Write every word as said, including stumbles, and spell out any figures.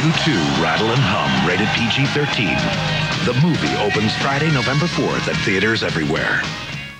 You Too, Rattle and Hum, rated P G thirteen. The movie opens Friday, November fourth at theaters everywhere.